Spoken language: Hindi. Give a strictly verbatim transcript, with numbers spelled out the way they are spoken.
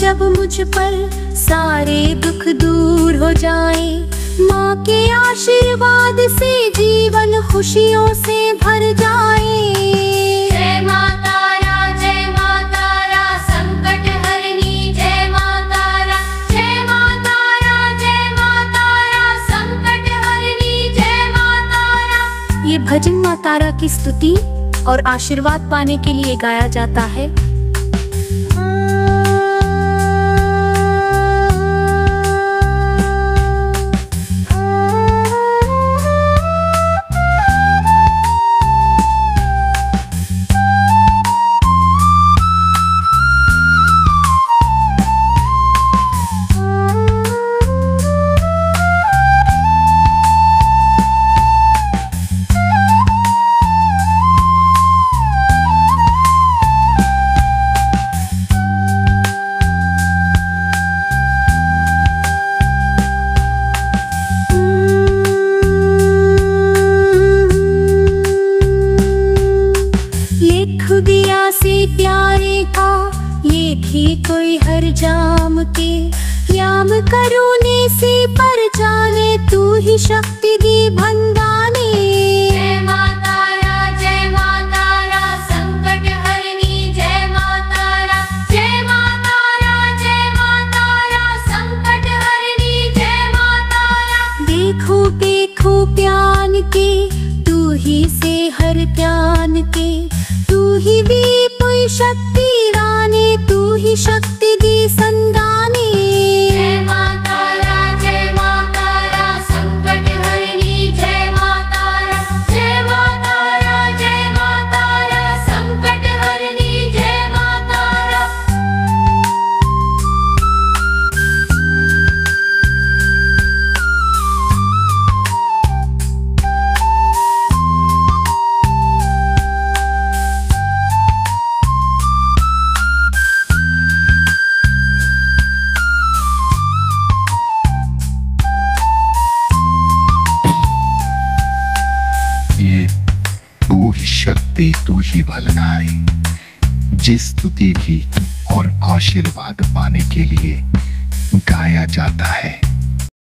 जब मुझ पर सारे दुख दूर हो जाए, माँ के आशीर्वाद से जीवन खुशियों से भर जाए। जय माँ तारा, जय माँ तारा, संकट हरनी। जय माँ तारा, जय माँ तारा, जय माँ तारा, संकट हरनी। जय माँ तारा। ये भजन माँ तारा की स्तुति और आशीर्वाद पाने के लिए गाया जाता है। दिया से प्यारे का ये भी कोई हर जाम के, याम करुणे से पर जाने तू ही शक्ति दी भंडाने। जय माँ तारा, जय माँ तारा, संकट हरनी। जय माँ तारा, जय माँ तारा, जय माँ तारा, संकट हरनी। जय माँ तारा। देखो देखो प्यान के तू ही से हर प्यान के, तू ही भी कोई शक्ति राने, तू ही शक्ति दी संदाने। जय माँ तारा, जय माँ तारा, संकट हरनी। जय माँ तारा, जय माँ तारा, जय माँ तारा, संकट हरनी। जय माँ तारा। ये तू ही शक्ति, तू ही भलनाई, जिस स्तुति भी और आशीर्वाद पाने के लिए गाया जाता है।